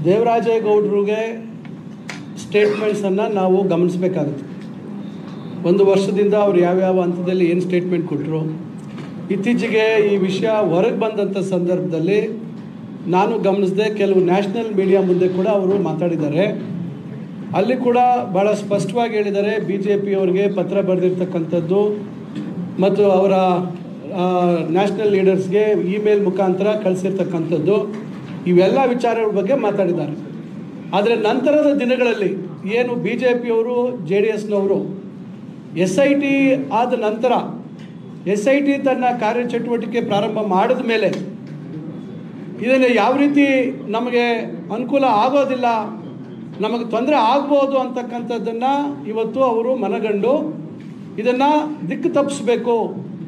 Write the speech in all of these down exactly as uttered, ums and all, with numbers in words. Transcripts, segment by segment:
ದೇವರಾಜೇಗೌಡರಿಗೆ ಸ್ಟೇಟ್ಮೆಂಟ್ಸನ್ನು ನಾವು ಗಮನಿಸಬೇಕಾಗುತ್ತೆ. ಒಂದು ವರ್ಷದಿಂದ ಅವರು ಯಾವ್ಯಾವ ಹಂತದಲ್ಲಿ ಏನು ಸ್ಟೇಟ್ಮೆಂಟ್ ಕೊಟ್ಟರು, ಇತ್ತೀಚೆಗೆ ಈ ವಿಷಯ ಹೊರಗೆ ಬಂದಂಥ ಸಂದರ್ಭದಲ್ಲಿ ನಾನು ಗಮನಿಸಿದೆ, ಕೆಲವು ನ್ಯಾಷನಲ್ ಮೀಡಿಯಾ ಮುಂದೆ ಕೂಡ ಅವರು ಮಾತಾಡಿದ್ದಾರೆ. ಅಲ್ಲಿ ಕೂಡ ಭಾಳ ಸ್ಪಷ್ಟವಾಗಿ ಹೇಳಿದ್ದಾರೆ, ಬಿ ಜೆ ಪಿಯವ್ರಿಗೆ ಪತ್ರ ಬರೆದಿರ್ತಕ್ಕಂಥದ್ದು ಮತ್ತು ಅವರ ನ್ಯಾಷನಲ್ ಲೀಡರ್ಸ್ಗೆ ಇಮೇಲ್ ಮುಖಾಂತರ ಕಳಿಸಿರ್ತಕ್ಕಂಥದ್ದು, ಇವೆಲ್ಲ ವಿಚಾರಗಳ ಬಗ್ಗೆ ಮಾತಾಡಿದ್ದಾರೆ. ಆದರೆ ನಂತರದ ದಿನಗಳಲ್ಲಿ ಏನು ಬಿ ಜೆ ಪಿಯವರು ಜೆ ಡಿ ಎಸ್ನವರು ಎಸ್ ಐ ಟಿ ಆದ ನಂತರ ಎಸ್ ಐ ಟಿ ತನ್ನ ಕಾರ್ಯಚಟುವಟಿಕೆ ಪ್ರಾರಂಭ ಮಾಡಿದ ಮೇಲೆ ಇದನ್ನು ಯಾವ ರೀತಿ ನಮಗೆ ಅನುಕೂಲ ಆಗೋದಿಲ್ಲ, ನಮಗೆ ತೊಂದರೆ ಆಗ್ಬೋದು ಅಂತಕ್ಕಂಥದ್ದನ್ನು ಇವತ್ತು ಅವರು ಮನಗಂಡು ಇದನ್ನು ದಿಕ್ಕು ತಪ್ಪಿಸ್ಬೇಕು,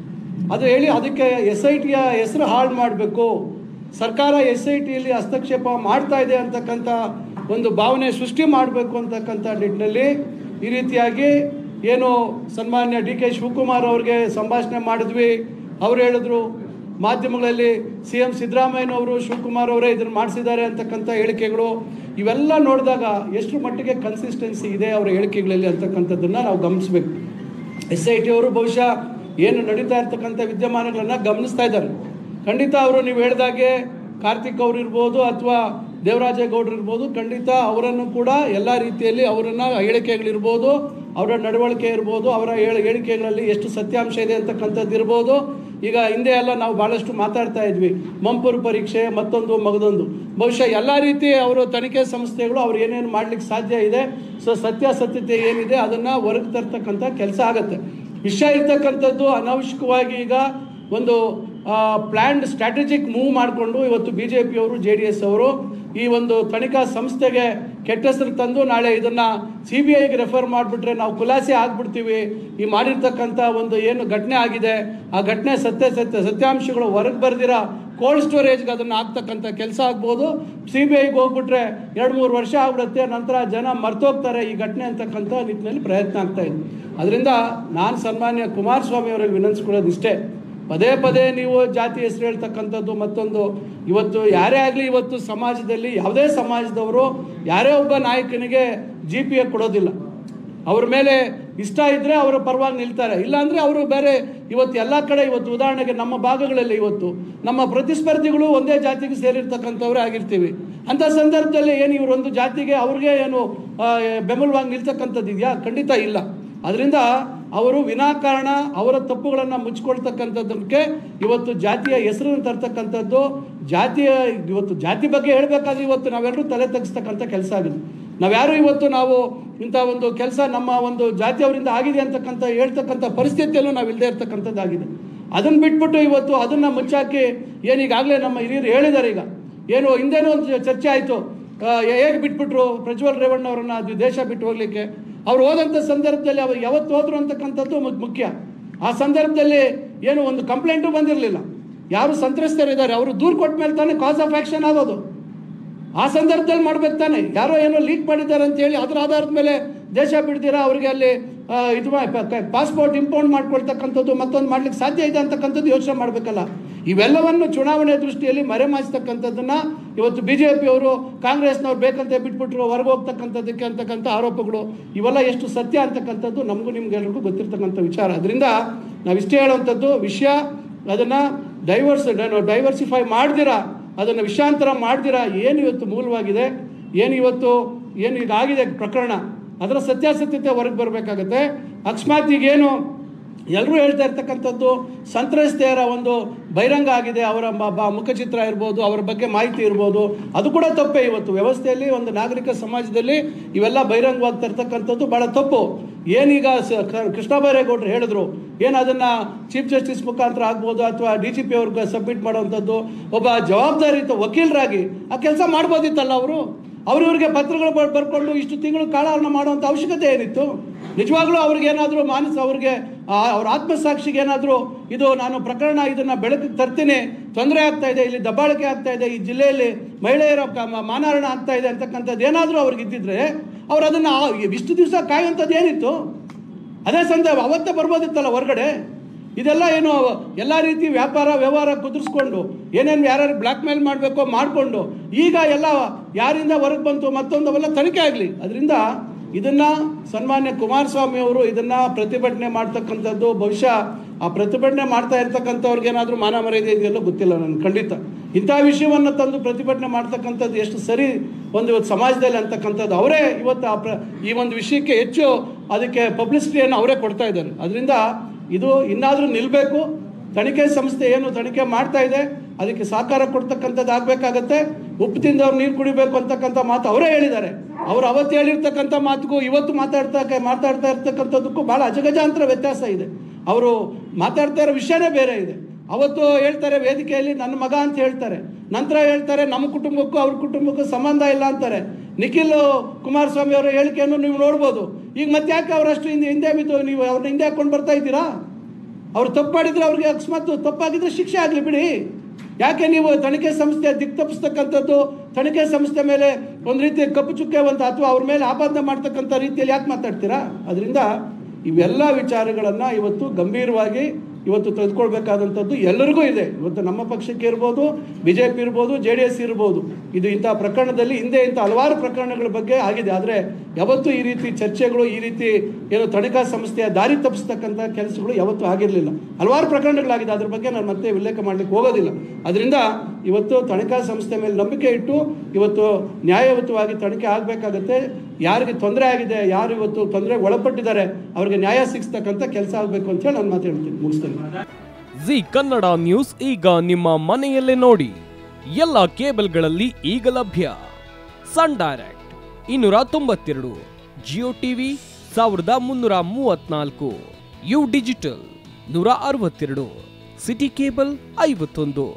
ಅದು ಹೇಳಿ ಅದಕ್ಕೆ ಎಸ್ ಐ ಟಿಯ ಹೆಸರು ಹಾಳು ಮಾಡಬೇಕು, ಸರ್ಕಾರ ಎಸ್ ಐ ಟಿಯಲ್ಲಿ ಹಸ್ತಕ್ಷೇಪ ಮಾಡ್ತಾ ಇದೆ ಅಂತಕ್ಕಂಥ ಒಂದು ಭಾವನೆ ಸೃಷ್ಟಿ ಮಾಡಬೇಕು ಅಂತಕ್ಕಂಥ ನಿಟ್ಟಿನಲ್ಲಿ ಈ ರೀತಿಯಾಗಿ ಏನು ಸನ್ಮಾನ್ಯ ಡಿ ಕೆ ಶಿವಕುಮಾರ್ ಅವ್ರಿಗೆ ಸಂಭಾಷಣೆ ಮಾಡಿದ್ವಿ. ಅವ್ರು ಹೇಳಿದ್ರು ಮಾಧ್ಯಮಗಳಲ್ಲಿ ಸಿ ಎಂ ಸಿದ್ದರಾಮಯ್ಯನವರು ಶಿವಕುಮಾರ್ ಅವರೇ ಇದನ್ನು ಮಾಡಿಸಿದ್ದಾರೆ ಅಂತಕ್ಕಂಥ ಹೇಳಿಕೆಗಳು, ಇವೆಲ್ಲ ನೋಡಿದಾಗ ಎಷ್ಟು ಮಟ್ಟಿಗೆ ಕನ್ಸಿಸ್ಟೆನ್ಸಿ ಇದೆ ಅವರ ಹೇಳಿಕೆಗಳಲ್ಲಿ ಅಂತಕ್ಕಂಥದ್ದನ್ನು ನಾವು ಗಮನಿಸಬೇಕು. ಎಸ್ ಐ ಟಿ ಅವರು ಬಹುಶಃ ಏನು ನಡೀತಾ ಇರ್ತಕ್ಕಂಥ ವಿದ್ಯಮಾನಗಳನ್ನು ಗಮನಿಸ್ತಾ ಇದ್ದಾರೆ. ಖಂಡಿತ ಅವರು ನೀವು ಹೇಳಿದಾಗೆ ಕಾರ್ತಿಕ್ ಅವರು ಇರ್ಬೋದು ಅಥವಾ ದೇವರಾಜೇಗೌಡರು ಇರ್ಬೋದು, ಖಂಡಿತ ಅವರನ್ನು ಕೂಡ ಎಲ್ಲ ರೀತಿಯಲ್ಲಿ ಅವರನ್ನು ಹೇಳಿಕೆಗಳಿರ್ಬೋದು, ಅವರ ನಡವಳಿಕೆ ಇರ್ಬೋದು, ಅವರ ಹೇಳಿ ಹೇಳಿಕೆಗಳಲ್ಲಿ ಎಷ್ಟು ಸತ್ಯಾಂಶ ಇದೆ ಅಂತಕ್ಕಂಥದ್ದು ಇರ್ಬೋದು. ಈಗ ಹಿಂದೆ ಎಲ್ಲ ನಾವು ಭಾಳಷ್ಟು ಮಾತಾಡ್ತಾ ಇದ್ವಿ, ಮಂಪೂರು ಪರೀಕ್ಷೆ ಮತ್ತೊಂದು ಮಗದೊಂದು, ಬಹುಶಃ ಎಲ್ಲ ರೀತಿ ಅವರು ತನಿಖೆ ಸಂಸ್ಥೆಗಳು ಅವ್ರು ಏನೇನು ಮಾಡಲಿಕ್ಕೆ ಸಾಧ್ಯ ಇದೆ, ಸೊ ಸತ್ಯಾಸತ್ಯತೆ ಏನಿದೆ ಅದನ್ನು ಹೊರಗೆ ತರ್ತಕ್ಕಂಥ ಕೆಲಸ ಆಗುತ್ತೆ. ವಿಷಯ ಇರ್ತಕ್ಕಂಥದ್ದು ಅನಾವಶ್ಯಕವಾಗಿ ಈಗ ಒಂದು ಪ್ಲ್ಯಾನ್ಡ್ ಸ್ಟ್ರಾಟಜಿಕ್ ಮೂವ್ ಮಾಡಿಕೊಂಡು ಇವತ್ತು ಬಿ ಜೆ ಪಿಯವರು ಜೆ ಡಿ ಎಸ್ ಅವರು ಈ ಒಂದು ತನಿಖಾ ಸಂಸ್ಥೆಗೆ ಕೆಟ್ಟ ಹೆಸರು ತಂದು ನಾಳೆ ಇದನ್ನು ಸಿ ಬಿ ಐಗೆ ರೆಫರ್ ಮಾಡಿಬಿಟ್ರೆ ನಾವು ಖುಲಾಸೆ ಆಗಿಬಿಡ್ತೀವಿ, ಈ ಮಾಡಿರ್ತಕ್ಕಂಥ ಒಂದು ಏನು ಘಟನೆ ಆಗಿದೆ ಆ ಘಟನೆ ಸತ್ಯ ಸತ್ಯ ಸತ್ಯಾಂಶಗಳು ಹೊರಗೆ ಬರ್ದಿರ ಕೋಲ್ಡ್ ಸ್ಟೋರೇಜ್ಗೆ ಅದನ್ನು ಹಾಕ್ತಕ್ಕಂಥ ಕೆಲಸ ಆಗ್ಬೋದು. ಸಿ ಬಿ ಐಗೆ ಹೋಗ್ಬಿಟ್ರೆ ಎರಡು ಮೂರು ವರ್ಷ ಆಗ್ಬಿಡುತ್ತೆ, ನಂತರ ಜನ ಮರ್ತೋಗ್ತಾರೆ ಈ ಘಟನೆ ಅಂತಕ್ಕಂಥ ನಿಟ್ಟಿನಲ್ಲಿ ಪ್ರಯತ್ನ ಆಗ್ತಾಯಿದೆ. ಅದರಿಂದ ನಾನು ಸನ್ಮಾನ್ಯ ಕುಮಾರಸ್ವಾಮಿ ಅವರಲ್ಲಿ ವಿನಂತಿಸ್ಕೊಳ್ಳೋದು ಇಷ್ಟೇ, ಪದೇ ಪದೇ ನೀವು ಜಾತಿ ಹೆಸರು ಹೇಳ್ತಕ್ಕಂಥದ್ದು ಮತ್ತೊಂದು, ಇವತ್ತು ಯಾರೇ ಆಗಲಿ ಇವತ್ತು ಸಮಾಜದಲ್ಲಿ ಯಾವುದೇ ಸಮಾಜದವರು ಯಾರೇ ಒಬ್ಬ ನಾಯಕನಿಗೆ ಜಿ ಪಿ ಎ ಕೊಡೋದಿಲ್ಲ. ಅವ್ರ ಮೇಲೆ ಇಷ್ಟ ಇದ್ದರೆ ಅವರ ಪರವಾಗಿ ನಿಲ್ತಾರೆ, ಇಲ್ಲಾಂದರೆ ಅವರು ಬೇರೆ. ಇವತ್ತು ಎಲ್ಲ ಕಡೆ ಇವತ್ತು ಉದಾಹರಣೆಗೆ ನಮ್ಮ ಭಾಗಗಳಲ್ಲಿ ಇವತ್ತು ನಮ್ಮ ಪ್ರತಿಸ್ಪರ್ಧಿಗಳು ಒಂದೇ ಜಾತಿಗೆ ಸೇರಿರ್ತಕ್ಕಂಥವ್ರೇ ಆಗಿರ್ತೀವಿ. ಅಂಥ ಸಂದರ್ಭದಲ್ಲಿ ಏನು ಇವರೊಂದು ಜಾತಿಗೆ ಅವ್ರಿಗೆ ಏನು ಬೆಂಬಲವಾಗಿ ನಿಲ್ತಕ್ಕಂಥದ್ದು ಇದೆಯಾ? ಖಂಡಿತ ಇಲ್ಲ. ಅದರಿಂದ ಅವರು ವಿನಾಕಾರಣ ಅವರ ತಪ್ಪುಗಳನ್ನು ಮುಚ್ಚಿಕೊಳ್ತಕ್ಕಂಥದ್ದಕ್ಕೆ ಇವತ್ತು ಜಾತಿಯ ಹೆಸರನ್ನು ತರ್ತಕ್ಕಂಥದ್ದು, ಜಾತಿಯ ಇವತ್ತು ಜಾತಿ ಬಗ್ಗೆ ಹೇಳಬೇಕಾದ್ರೆ ಇವತ್ತು ನಾವೆಲ್ಲರೂ ತಲೆ ತಗ್ಸ್ತಕ್ಕಂಥ ಕೆಲಸ ಆಗಿದೆ. ನಾವ್ಯಾರು ಇವತ್ತು ನಾವು ಇಂಥ ಒಂದು ಕೆಲಸ ನಮ್ಮ ಒಂದು ಜಾತಿಯವರಿಂದ ಆಗಿದೆ ಅಂತಕ್ಕಂಥ ಹೇಳ್ತಕ್ಕಂಥ ಪರಿಸ್ಥಿತಿಯಲ್ಲೂ ನಾವು ಇಲ್ಲದೆ ಇರ್ತಕ್ಕಂಥದ್ದಾಗಿದೆ. ಅದನ್ನು ಬಿಟ್ಬಿಟ್ಟು ಇವತ್ತು ಅದನ್ನು ಮುಚ್ಚಾಕಿ ಏನೀಗಾಗಲೇ ನಮ್ಮ ಹಿರಿಯರು ಹೇಳಿದ್ದಾರೆ. ಈಗ ಏನು ಹಿಂದೇನೋ ಒಂದು ಚರ್ಚೆ ಆಯಿತು, ಹೇಗೆ ಬಿಟ್ಬಿಟ್ರು ಪ್ರಜ್ವಲ್ ರೇವಣ್ಣವರನ್ನು ಅದು ದೇಶ ಬಿಟ್ಟು ಹೋಗಲಿಕ್ಕೆ. ಅವ್ರು ಹೋದಂಥ ಸಂದರ್ಭದಲ್ಲಿ ಅವ್ರು ಯಾವತ್ತು ಹೋದ್ರು ಅಂತಕ್ಕಂಥದ್ದು ಮುಖ್ಯ. ಆ ಸಂದರ್ಭದಲ್ಲಿ ಏನು ಒಂದು ಕಂಪ್ಲೇಂಟು ಬಂದಿರಲಿಲ್ಲ, ಯಾರು ಸಂತ್ರಸ್ತರಿದ್ದಾರೆ ಅವರು ದೂರು ಕೊಟ್ಟ ಮೇಲೆ ತಾನೇ ಕಾಸ್ ಆಫ್ ಆ್ಯಕ್ಷನ್ ಆಗೋದು. ಆ ಸಂದರ್ಭದಲ್ಲಿ ಮಾಡ್ಬೇಕು ತಾನೆ. ಯಾರೋ ಏನೋ ಲೀಕ್ ಮಾಡಿದ್ದಾರೆ ಅಂತೇಳಿ ಅದರ ಆಧಾರದ ಮೇಲೆ ದೇಶ ಬಿಡ್ತೀರಾ ಅವರಿಗೆ ಅಲ್ಲಿ ಇದು ಪಾಸ್ಪೋರ್ಟ್ ಇಂಪೌಂಡ್ ಮಾಡ್ಕೊಳ್ತಕ್ಕಂಥದ್ದು ಮತ್ತೊಂದು ಮಾಡ್ಲಿಕ್ಕೆ ಸಾಧ್ಯ ಇದೆ ಅಂತಕ್ಕಂಥದ್ದು ಯೋಚನೆ ಮಾಡಬೇಕಲ್ಲ. ಇವೆಲ್ಲವನ್ನು ಚುನಾವಣೆ ದೃಷ್ಟಿಯಲ್ಲಿ ಮರೆಮಾಚಿಸ್ತಕ್ಕಂಥದ್ದನ್ನು ಇವತ್ತು ಬಿ ಜೆ ಪಿಯವರು ಕಾಂಗ್ರೆಸ್ನವ್ರು ಬೇಕಂತ ಬಿಟ್ಬಿಟ್ರು ಹೊರಗೆ ಹೋಗ್ತಕ್ಕಂಥದ್ದಕ್ಕೆ ಅಂತಕ್ಕಂಥ ಆರೋಪಗಳು, ಇವೆಲ್ಲ ಎಷ್ಟು ಸತ್ಯ ಅಂತಕ್ಕಂಥದ್ದು ನಮಗೂ ನಿಮ್ಗೆಲ್ರಿಗೂ ಗೊತ್ತಿರ್ತಕ್ಕಂಥ ವಿಚಾರ. ಅದರಿಂದ ನಾವು ಇಷ್ಟೇ ಹೇಳುವಂಥದ್ದು ವಿಷಯ, ಅದನ್ನು ಡೈವರ್ಸ್ ಡೈವರ್ಸಿಫೈ ಮಾಡ್ದಿರಾ, ಅದನ್ನು ವಿಷಯಾಂತರ ಮಾಡ್ದಿರಾ, ಏನು ಇವತ್ತು ಮೂಲವಾಗಿದೆ, ಏನು ಇವತ್ತು ಏನು ಇದಾಗಿದೆ ಪ್ರಕರಣ, ಅದರ ಸತ್ಯಾಸತ್ಯತೆ ಹೊರಗೆ ಬರಬೇಕಾಗತ್ತೆ. ಅಕಸ್ಮಾತ್ ಈಗೇನು ಎಲ್ಲರೂ ಹೇಳ್ತಾ ಇರ್ತಕ್ಕಂಥದ್ದು ಸಂತ್ರಸ್ತೆಯರ ಒಂದು ಬಹಿರಂಗ ಆಗಿದೆ, ಅವರ ಮುಖಚಿತ್ರ ಇರ್ಬೋದು, ಅವರ ಬಗ್ಗೆ ಮಾಹಿತಿ ಇರ್ಬೋದು, ಅದು ಕೂಡ ತಪ್ಪೇ. ಇವತ್ತು ವ್ಯವಸ್ಥೆಯಲ್ಲಿ ಒಂದು ನಾಗರಿಕ ಸಮಾಜದಲ್ಲಿ ಇವೆಲ್ಲ ಬಹಿರಂಗವಾಗಿ ತರ್ತಕ್ಕಂಥದ್ದು ಭಾಳ ತಪ್ಪು. ಏನೀಗ ಕೃಷ್ಣ ಬೈರೇಗೌಡರು ಹೇಳಿದ್ರು, ಏನು ಅದನ್ನು ಚೀಫ್ ಜಸ್ಟಿಸ್ ಮುಖಾಂತರ ಆಗ್ಬೋದು ಅಥವಾ ಡಿ ಜಿ ಪಿ ಅವ್ರಿಗೆ ಸಬ್ಮಿಟ್ ಮಾಡೋವಂಥದ್ದು, ಒಬ್ಬ ಜವಾಬ್ದಾರಿಯುತ ವಕೀಲರಾಗಿ ಆ ಕೆಲಸ ಮಾಡ್ಬೋದಿತ್ತಲ್ಲ ಅವರು. ಅವ್ರಿವ್ರಿಗೆ ಪತ್ರಗಳು ಬರ್ಕೊಂಡು ಇಷ್ಟು ತಿಂಗಳು ಕಾಳಹರಣ ಮಾಡುವಂಥ ಅವಶ್ಯಕತೆ ಏನಿತ್ತು? ನಿಜವಾಗ್ಲೂ ಅವ್ರಿಗೇನಾದರೂ ಮಾನಸ ಅವ್ರಿಗೆ ಅವ್ರ ಆತ್ಮಸಾಕ್ಷಿಗೆ ಏನಾದರೂ ಇದು ನಾನು ಪ್ರಕರಣ ಇದನ್ನು ಬೆಳಕಿಗೆ ತರ್ತೀನಿ, ತೊಂದರೆ ಆಗ್ತಾ ಇದೆ, ಇಲ್ಲಿ ದಬ್ಬಾಳಿಕೆ ಆಗ್ತಾ ಇದೆ, ಈ ಜಿಲ್ಲೆಯಲ್ಲಿ ಮಹಿಳೆಯರ ಮಾನಹಾರಣ ಆಗ್ತಾ ಇದೆ ಅಂತಕ್ಕಂಥದ್ದು ಏನಾದರೂ ಅವ್ರಿಗೆ ಇದ್ದಿದ್ರೆ ಅವ್ರು ಅದನ್ನು ಇಷ್ಟು ದಿವಸ ಕಾಯುವಂಥದ್ದು ಏನಿತ್ತು? ಅದೇ ಸಂದರ್ಭ ಅವತ್ತೇ ಬರ್ಬೋದಿತ್ತಲ್ಲ ಹೊರಗಡೆ. ಇದೆಲ್ಲ ಏನು ಎಲ್ಲ ರೀತಿ ವ್ಯಾಪಾರ ವ್ಯವಹಾರ ಕುದುರಿಸ್ಕೊಂಡು ಏನೇನು ಯಾರ್ಯಾರು ಬ್ಲ್ಯಾಕ್ ಮೇಲ್ ಮಾಡಬೇಕೋ ಮಾಡಿಕೊಂಡು ಈಗ ಎಲ್ಲ ಯಾರಿಂದ ಹೊರಗೆ ಬಂತು ಮತ್ತೊಂದು ಅವೆಲ್ಲ ತನಿಖೆ ಆಗಲಿ. ಅದರಿಂದ ಇದನ್ನು ಸನ್ಮಾನ್ಯ ಕುಮಾರಸ್ವಾಮಿ ಅವರು ಇದನ್ನು ಪ್ರತಿಭಟನೆ ಮಾಡ್ತಕ್ಕಂಥದ್ದು ಬಹುಶಃ ಆ ಪ್ರತಿಭಟನೆ ಮಾಡ್ತಾ ಇರ್ತಕ್ಕಂಥವ್ರಿಗೇನಾದರೂ ಮಾನ ಮರ್ಯಾದೆ ಇದೆಯಲ್ಲೋ ಗೊತ್ತಿಲ್ಲ ನನಗೆ. ಖಂಡಿತ ಇಂಥ ವಿಷಯವನ್ನು ತಂದು ಪ್ರತಿಭಟನೆ ಮಾಡ್ತಕ್ಕಂಥದ್ದು ಎಷ್ಟು ಸರಿ ಒಂದು ಇವತ್ತು ಸಮಾಜದಲ್ಲಿ ಅಂತಕ್ಕಂಥದ್ದು ಅವರೇ ಇವತ್ತು ಆ ಪ್ರ ಈ ಒಂದು ವಿಷಯಕ್ಕೆ ಹೆಚ್ಚು ಅದಕ್ಕೆ ಪಬ್ಲಿಸಿಟಿಯನ್ನು ಅವರೇ ಕೊಡ್ತಾ ಇದ್ದಾರೆ. ಅದರಿಂದ ಇದು ಇನ್ನಾದರೂ ನಿಲ್ಲಬೇಕು. ತನಿಖೆ ಸಂಸ್ಥೆ ಏನು ತನಿಖೆ ಮಾಡ್ತಾ ಇದೆ ಅದಕ್ಕೆ ಸಹಕಾರ ಕೊಡ್ತಕ್ಕಂಥದ್ದು ಆಗಬೇಕಾಗತ್ತೆ. ಉಪ್ಪು ತಿಂದವ್ರು ನೀರು ಕುಡಿಬೇಕು ಅಂತಕ್ಕಂಥ ಮಾತು ಅವರೇ ಹೇಳಿದ್ದಾರೆ. ಅವರು ಅವತ್ತು ಹೇಳಿರ್ತಕ್ಕಂಥ ಮಾತಿಗೂ ಇವತ್ತು ಮಾತಾಡ್ತಾ ಮಾತಾಡ್ತಾ ಇರ್ತಕ್ಕಂಥದ್ದಕ್ಕೂ ಭಾಳ ಅಜಗಜಾಂತರ ವ್ಯತ್ಯಾಸ ಇದೆ. ಅವರು ಮಾತಾಡ್ತಾ ಇರೋ ವಿಷಯನೇ ಬೇರೆ ಇದೆ. ಅವತ್ತು ಹೇಳ್ತಾರೆ ವೇದಿಕೆಯಲ್ಲಿ ನನ್ನ ಮಗ ಅಂತ ಹೇಳ್ತಾರೆ, ನಂತರ ಹೇಳ್ತಾರೆ ನಮ್ಮ ಕುಟುಂಬಕ್ಕೂ ಅವ್ರ ಕುಟುಂಬಕ್ಕೂ ಸಂಬಂಧ ಇಲ್ಲ ಅಂತಾರೆ. ನಿಖಿಲ್ ಕುಮಾರಸ್ವಾಮಿ ಅವರ ಹೇಳಿಕೆಯನ್ನು ನೀವು ನೋಡ್ಬೋದು. ಈಗ ಮತ್ತೆ ಯಾಕೆ ಅವರಷ್ಟು ಹಿಂದೆ ಹಿಂದೆ ಬಿದ್ದು ನೀವು ಅವ್ರನ್ನ ಹಿಂದೆ ಹಾಕ್ಕೊಂಡು ಬರ್ತಾ ಇದ್ದೀರಾ? ಅವ್ರು ತಪ್ಪು ಮಾಡಿದರೆ ಅವ್ರಿಗೆ ಅಕಸ್ಮಾತ್ ತಪ್ಪಾಗಿದ್ದರೆ ಶಿಕ್ಷೆ ಆಗಲಿ ಬಿಡಿ. ಯಾಕೆ ನೀವು ತನಿಖೆ ಸಂಸ್ಥೆ ದಿಕ್ಕು ತಪ್ಪಿಸ್ತಕ್ಕಂಥದ್ದು, ತನಿಖೆ ಸಂಸ್ಥೆ ಮೇಲೆ ಒಂದು ರೀತಿ ಕಪ್ಪು ಚುಕ್ಕೆ ಅಂತ ಅಥವಾ ಅವ್ರ ಮೇಲೆ ಆಪಾದನೆ ಮಾಡ್ತಕ್ಕಂಥ ರೀತಿಯಲ್ಲಿ ಯಾಕೆ ಮಾತಾಡ್ತೀರಾ? ಅದರಿಂದ ಇವೆಲ್ಲ ವಿಚಾರಗಳನ್ನು ಇವತ್ತು ಗಂಭೀರವಾಗಿ ಇವತ್ತು ತೆಗೆದುಕೊಳ್ಬೇಕಾದಂಥದ್ದು ಎಲ್ಲರಿಗೂ ಇದೆ. ಇವತ್ತು ನಮ್ಮ ಪಕ್ಷಕ್ಕೆ ಇರ್ಬೋದು, ಬಿ ಜೆ ಪಿ ಇರ್ಬೋದು, ಜೆ ಡಿ ಎಸ್ ಇರ್ಬೋದು. ಇದು ಇಂಥ ಪ್ರಕರಣದಲ್ಲಿ ಹಿಂದೆ ಇಂಥ ಹಲವಾರು ಪ್ರಕರಣಗಳ ಬಗ್ಗೆ ಆಗಿದೆ. ಆದರೆ ಯಾವತ್ತೂ ಈ ರೀತಿ ಚರ್ಚೆಗಳು, ಈ ರೀತಿ ಏನು ತನಿಖಾ ಸಂಸ್ಥೆಯ ದಾರಿ ತಪ್ಪಿಸ್ತಕ್ಕಂಥ ಕೆಲಸಗಳು ಯಾವತ್ತೂ ಆಗಿರಲಿಲ್ಲ. ಹಲವಾರು ಪ್ರಕರಣಗಳಾಗಿದೆ, ಅದ್ರ ಬಗ್ಗೆ ನಾನು ಮತ್ತೆ ಉಲ್ಲೇಖ ಮಾಡಲಿಕ್ಕೆ ಹೋಗೋದಿಲ್ಲ. ಅದರಿಂದ ಇವತ್ತು ತನಿಖಾ ಸಂಸ್ಥೆ ಮೇಲೆ ನಂಬಿಕೆ ಇಟ್ಟು ಇವತ್ತು ನ್ಯಾಯಯುತವಾಗಿ ತನಿಖೆ ಆಗಬೇಕಾಗತ್ತೆ. ಯಾರಿಗೆ ತೊಂದರೆ ಆಗಿದೆ, ಯಾರು ಇವತ್ತು ತೊಂದರೆಗೆ ಒಳಪಟ್ಟಿದ್ದಾರೆ ಅವ್ರಿಗೆ ನ್ಯಾಯ ಸಿಗಿಸ್ತಕ್ಕಂಥ ಕೆಲಸ ಆಗಬೇಕು ಅಂತ ಹೇಳಿ ನಾನು ಮಾತಾಡ್ತೀನಿ, ಮುಗಿಸ್ತೇನೆ. ಜಿ ಕನ್ನಡ ನ್ಯೂಸ್ ಈಗ ನಿಮ್ಮ ಮನೆಯಲ್ಲೇ ನೋಡಿ. ಎಲ್ಲ ಕೇಬಲ್ಗಳಲ್ಲಿ ಈಗ ಲಭ್ಯ. ಸನ್ ಡೈರೆಕ್ಟ್ ಇನ್ನೂರ ತೊಂಬತ್ತೆರಡು, ಜಿಯೋ ಟಿವಿ ಸಾವಿರದ ಮುನ್ನೂರ ಮೂವತ್ನಾಲ್ಕು, ಯು ಡಿಜಿಟಲ್ ನೂರ ಅರವತ್ತೆರಡು, ಸಿಟಿ ಕೇಬಲ್ ಐವತ್ತೊಂದು,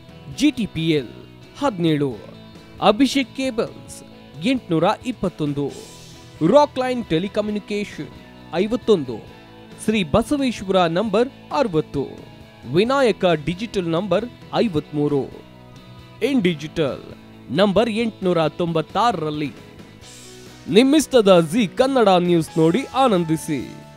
ಜಿ ಟಿ ಪಿ ಎಲ್ ಹದಿನೇಳು, ಅಭಿಷೇಕ್ ಕೇಬಲ್ಸ್ ಎಂಟುನೂರ ಇಪ್ಪತ್ತೊಂದು, ರಾಕ್ ಲೈನ್ ಟೆಲಿಕಮ್ಯುನಿಕೇಶನ್ ಐವತ್ತೊಂದು, ಶ್ರೀ ಬಸವೇಶ್ವರ ನಂಬರ್ ಅರವತ್ತು, ವಿನಾಯಕ ಡಿಜಿಟಲ್ ನಂಬರ್ ಐವತ್ಮೂರು, ಇನ್ ಡಿಜಿಟಲ್ ನಂಬರ್ ಎಂಟುನೂರ ತೊಂಬತ್ತಾರರಲ್ಲಿ. ನಿಮ್ಮಿಸ್ತದ ಜಿ ಕನ್ನಡ ನ್ಯೂಸ್ ನೋಡಿ ಆನಂದಿಸಿ.